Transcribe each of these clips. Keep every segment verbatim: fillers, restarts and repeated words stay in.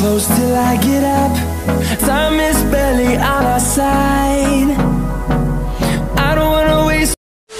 close till I get up. Time is barely on our side. I don't wanna waste.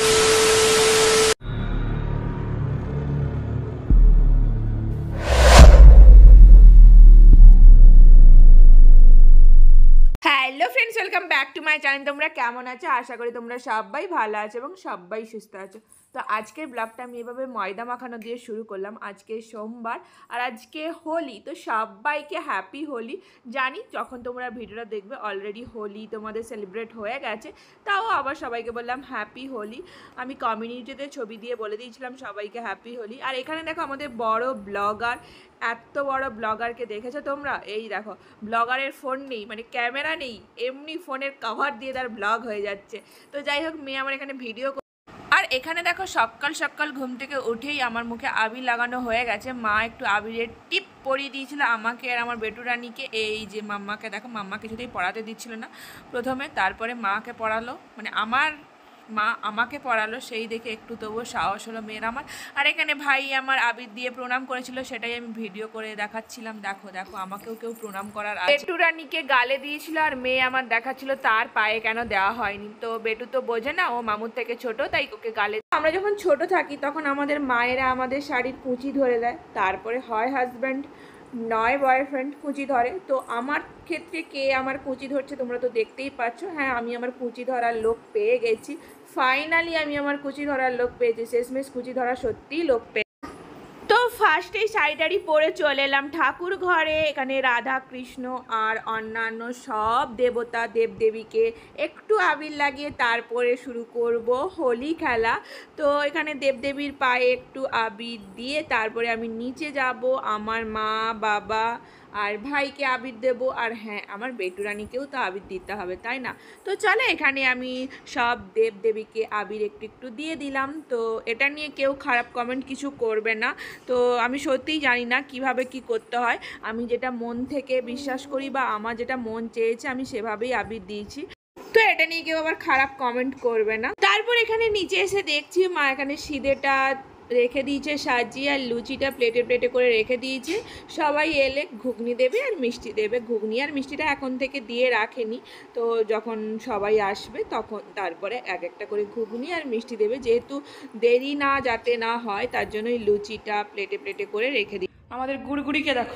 Hello friends, welcome back to my channel. তোমরা কেমন আছো? আশা করি তোমরা সবাই ভালো আছো এবং সবাই সুস্থ আছো। তো আজকের ব্লগটা আমি এভাবে ময়দা মাখানো দিয়ে শুরু করলাম। আজকে সোমবার আর আজকে হোলি, তো সবাইকে হ্যাপি হোলি। জানি যখন তোমরা ভিডিওটা দেখবে অলরেডি হোলি তোমাদের সেলিব্রেট হয়ে গেছে, তাও আবার সবাইকে বললাম হ্যাপি হোলি। আমি কমিউনিটিতে ছবি দিয়ে বলে দিয়েছিলাম সবাইকে হ্যাপি হোলি। আর এখানে দেখো আমাদের বড় ব্লগার, এত বড় ব্লগারকে দেখেছো তোমরা? এই দেখো, ব্লগারের ফোন নেই, মানে ক্যামেরা নেই, এমনি ফোনের কভার দিয়ে তার ব্লগ হয়ে যাচ্ছে। তো যাই হোক, মেয়ে আমার এখানে ভিডিও। আর এখানে দেখো সকাল সকাল ঘুম থেকে উঠেই আমার মুখে আবির লাগানো হয়ে গেছে। মা একটু আবিরের টিপ পরিয়ে দিয়েছিল আমাকে আর আমার বেটু রানীকে। এই যে মাম্মাকে দেখো, মাম্মা কিছুতেই পড়াতে দিচ্ছিল না প্রথমে, তারপরে মাকে পড়ালো, মানে আমার মা আমাকে পড়ালো, সেই দেখে একটু তবুও সাহস হলো মেয়ের আমার। আর এখানে ভাই আমার আবির দিয়ে প্রণাম করেছিল, সেটাই আমি ভিডিও করে দেখাচ্ছিলাম। দেখো দেখো, আমাকেও কেউ প্রণাম করার আছে। বেটু রানীকে গালে দিয়েছিল আর মেয়ে আমার দেখাচ্ছিল তার পায়ে কেন দেওয়া হয়নি। তো বেটু তো বোঝে না, ও মামুর থেকে ছোট, তাই ওকে গালে। আমরা যখন ছোট থাকি তখন আমাদের মায়েরা আমাদের শাড়ির কুঁচি ধরে দেয়, তারপরে হয় হাজব্যান্ড নয় বয়ফ্রেন্ড কুঁচি ধরে। তো আমার ক্ষেত্রে কে আমার কুঁচি ধরছে তোমরা তো দেখতেই পাচ্ছ। হ্যাঁ, আমি আমার কুঁচি ধরার লোক পেয়ে গেছি। ফাইনালি আমি আমার কুচি ধরার লোক পেয়েছি। শেষমেশ কুচি ধরা সত্যিই লোক পেয়ে। তো ফার্স্টেই শাড়িটারি পরে চলে এলাম ঠাকুর ঘরে। এখানে রাধা কৃষ্ণ আর অন্যান্য সব দেবতা দেবদেবীকে একটু আবির লাগিয়ে তারপরে শুরু করব হোলি খেলা। তো এখানে দেবদেবীর পায়ে একটু আবির দিয়ে তারপরে আমি নিচে যাব, আমার মা বাবা আর ভাইকে আবির দেবো। আর হ্যাঁ, আমার বেটু রানীকেও তো আবির দিতে হবে, তাই না? তো চলে, এখানে আমি সব দেবদেবীকে আবির একটু একটু দিয়ে দিলাম। তো এটা নিয়ে কেউ খারাপ কমেন্ট কিছু করবে না। তো আমি সত্যিই জানি না কিভাবে কি করতে হয়। আমি যেটা মন থেকে বিশ্বাস করি বা আমার যেটা মন চেয়েছে আমি সেভাবেই আবির দিয়েছি। তো এটা নিয়ে কেউ আবার খারাপ কমেন্ট করবে না। তারপর এখানে নিচে এসে দেখছি মা এখানে সিদেটা রেখে দিয়েছে সাজিয়ে, আর লুচিটা প্লেটে প্লেটে করে রেখে দিয়েছে। সবাই এলে ঘুগনি দেবে আর মিষ্টি দেবে। ঘুগনি আর মিষ্টিটা এখন থেকে দিয়ে রাখেনি, তো যখন সবাই আসবে তখন তারপরে এক একটা করে ঘুগনি আর মিষ্টি দেবে। যেহেতু দেরি না যাতে না হয় তার জন্যই লুচিটা প্লেটে প্লেটে করে রেখে দিই। আমাদের গুড়গুড়িকে দেখো,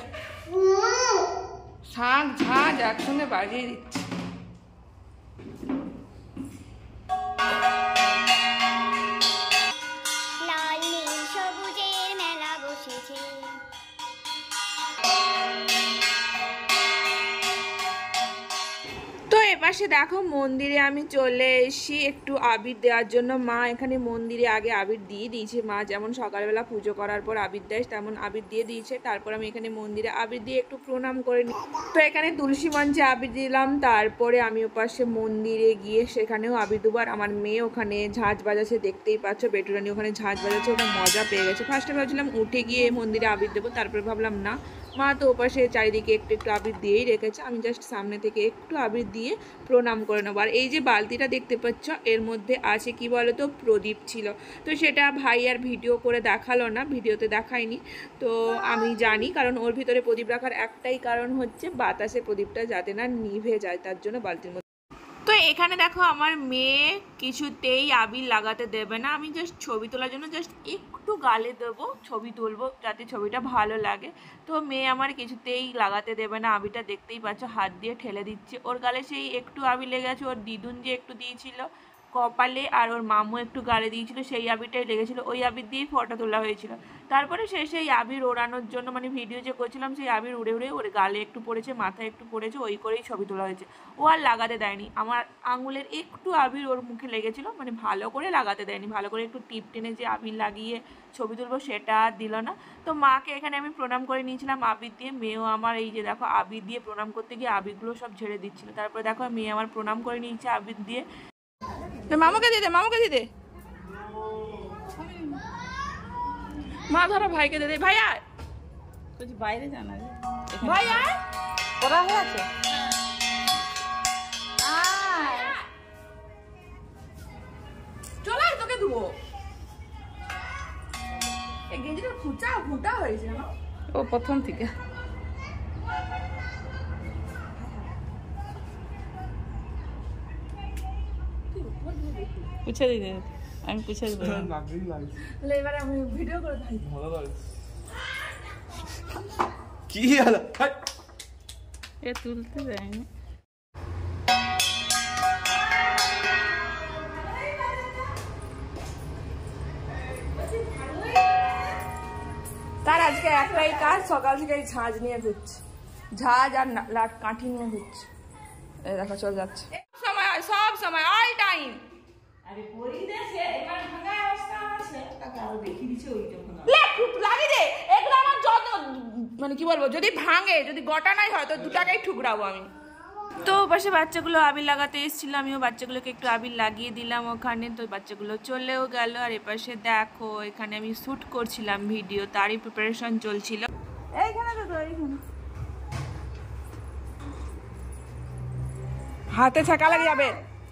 শাঁখ ঝাঁঝ একসঙ্গে বাজিয়ে দিচ্ছে। এপাশে দেখো মন্দিরে আমি চলে এসেছি একটু আবির দেওয়ার জন্য। মা এখানে মন্দিরে আগে আবির দিয়ে দিয়েছে। মা যেমন সকালবেলা পুজো করার পর আবির দেয় তেমন আবির দিয়ে দিয়েছে। তারপর আমি এখানে মন্দিরে আবির দিয়ে একটু প্রণাম করে নিই। তো এখানে তুলসী মঞ্চে আবির দিলাম, তারপরে আমি ওপাশে মন্দিরে গিয়ে সেখানেও আবির দেবো। আর আমার মেয়ে ওখানে ঝাঁঝ বাজাচ্ছে, দেখতেই পাচ্ছ। বেটু রানী ওখানে ঝাঁঝ বাজাচ্ছে, ওটা মজা পেয়ে গেছে। ফার্স্টে ভাবছিলাম উঠে গিয়ে মন্দিরে আবির দেবো, তারপরে ভাবলাম না, মা তো ওপাশে চারিদিকে একটু একটু আবির দিয়েই রেখেছে, আমি জাস্ট সামনে থেকে একটু আবির দিয়ে প্রণাম করে নেবো। আর এই যে বালতিটা দেখতে পাচ্ছ এর মধ্যে আছে কি বলো তো, প্রদীপ ছিল। তো সেটা ভাই আর ভিডিও করে দেখালো না, ভিডিওতে দেখায়নি। তো আমি জানি, কারণ ওর ভিতরে প্রদীপ রাখার একটাই কারণ হচ্ছে বাতাসে প্রদীপটা যাতে না নিভে যায়, তার জন্য বালতির মধ্যে। তো এখানে দেখো আমার মেয়ে কিছুতেই আবির লাগাতে দেবে না। আমি জাস্ট ছবি তোলার জন্য জাস্ট একটু গালে দেবো, ছবি তুলবো যাতে ছবিটা ভালো লাগে। তো মেয়ে আমার কিছুতেই লাগাতে দেবে না আবিরটা, দেখতেই পাচ্ছ হাত দিয়ে ঠেলে দিচ্ছে। ওর গালে সেই একটু আবির লেগে গেছে, ওর দিদুন যে একটু দিয়েছিল কপালে আর ওর মামু একটু গালে দিয়েছিল, সেই আবিরটাই লেগেছিল। ওই আবির দিয়েই ফটো তোলা হয়েছিল। তারপরে সে সেই আবির ওড়ানোর জন্য, মানে ভিডিও যে করছিলাম সেই আবির উড়ে উড়ে ওর গালে একটু পড়েছে, মাথায় একটু পড়েছে, ওই করেই ছবি তোলা হয়েছে। ও আর লাগাতে দেয়নি। আমার আঙুলের একটু আবির ওর মুখে লেগেছিল, মানে ভালো করে লাগাতে দেয়নি। ভালো করে একটু টিপ টেনে যে আবির লাগিয়ে ছবি তুলবো সেটা আর দিল না। তো মাকে এখানে আমি প্রণাম করে নিয়েছিলাম আবির দিয়ে। মেয়েও আমার এই যে দেখো আবির দিয়ে প্রণাম করতে গিয়ে আবিরগুলো সব ঝেড়ে দিচ্ছিল। তারপরে দেখো মেয়ে আমার প্রণাম করে নিয়েছে আবির দিয়ে। মামাকে দিয়ে দে, মামাকে দিয়ে দে, মা ধরো ভাইকে দিয়ে দে। ভাই আয়, বাইরে জানা ভাই আয়, ওরা হয়ে আছে। চল আয়, তোকে দেবো। এই গেঞ্জিটা ফুটা ফুটা হয়েছে না, ও প্রথম থেকে। পুছে দিতে আমি পুছে দিব তাহলে এবারে আমি ভিডিও করে দেখাই ভালো লাগে কি হলো এ তুলতে যায়নি তার আজকে একটাই কাজ সকাল থেকে ঝাঁজ নিয়ে ঘুরছে ঝাঁজ আর লাট কাঠি নিয়ে ঘুরছে এই দেখো চলে যাচ্ছে সময় সব সময় অল টাইম আরে পরিদেশে এবার ভাঙা অবস্থা আছে তাকে আরো দেখি দিছে ওইটা ভাঙা লে খুব লাগি দে এগুলো আমার যত মানে কি বলবো যদি ভাঙে যদি গোটা নাই হয় তো দুটাকেই ঠুকরাবো আমি তো পাশে বাচ্চাগুলো আবির লাগাতে এসেছিল আমিও বাচ্চাগুলোকে একটু আবির লাগিয়ে দিলাম ওখানে তো বাচ্চাগুলো চলেও গেল আর এপাশে দেখো এখানে আমি শ্যুট করছিলাম ভিডিও তারই প্রিপারেশন চলছিল এইখানে তো এইখানে হাতে ছাকা লাগে যাবে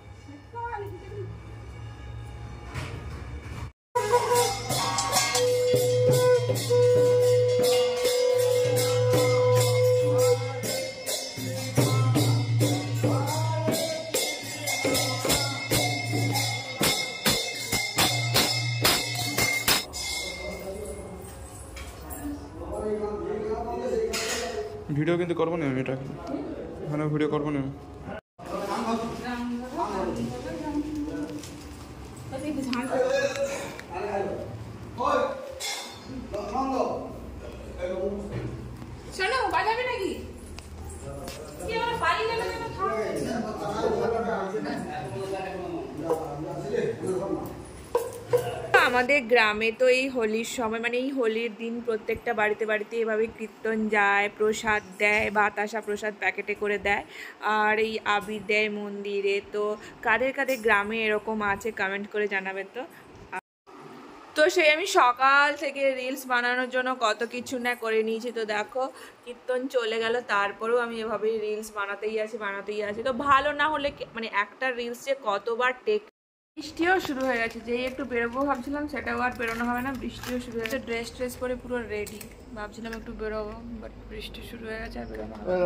ভিডিও কিন্তু করবো না আমি এটা মানে ভিডিও করবো না শোনো বাজাবে নাকি কি আমার পানি নেবে না আমাদের গ্রামে তো এই হোলির সময় মানে এই হোলির দিন প্রত্যেকটা বাড়িতে বাড়িতে এভাবে কীর্তন যায় প্রসাদ দেয় বাতাসা প্রসাদ প্যাকেটে করে দেয় আর এই আবির দেয় মন্দিরে তো কাদের কাদের গ্রামে এরকম আছে কমেন্ট করে জানাবে তো তো সেই আমি সকাল থেকে রিলস বানানোর জন্য কত কিছু না করে নিয়েছি তো দেখো কীর্তন চলে গেল তারপরেও আমি এভাবেই রিলস বানাতেই আছি বানাতেই আছি তো ভালো না হলে মানে একটা রিলস যে কতবার টেক বৃষ্টিও শুরু হয়ে গেছে যেই একটু বেরোবো ভাবছিলাম সেটাও আর বেরোনো হবে না বৃষ্টিও শুরু হয়ে গেছে ড্রেস ট্রেস পরে পুরো রেডি ভাবছিলাম একটু বেরোবো বাট বৃষ্টি শুরু হয়ে গেছে আর বেরোনো হবে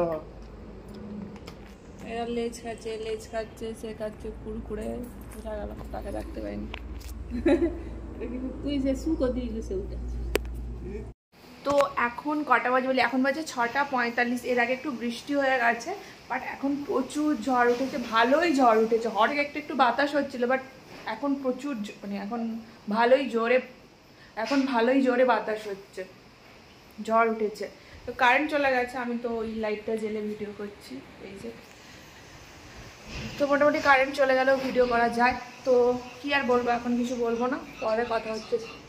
এরা লেজ খাচ্ছে লেজ খাচ্ছে সে খাচ্ছে কুড়কুড়ে বোঝা গেল তাকে রাখতে পারিনি তুই যে সুতো দিয়ে গেছে ওটা তো এখন কটা বাজে বলি এখন বাজে ছটা পঁয়তাল্লিশ এর আগে একটু বৃষ্টি হয়ে গেছে বাট এখন প্রচুর ঝড় উঠেছে ভালোই ঝড় উঠেছে হঠাৎ একটু একটু বাতাস হচ্ছিল বাট এখন প্রচুর মানে এখন ভালোই জোরে এখন ভালোই জোরে বাতাস হচ্ছে ঝড় উঠেছে তো কারেন্ট চলে গেছে আমি তো ওই লাইটটা জ্বেলে ভিডিও করছি এই যে তো মোটামুটি কারেন্ট চলে গেলেও ভিডিও করা যায় তো কি আর বলবো এখন কিছু বলবো না পরে কথা হচ্ছে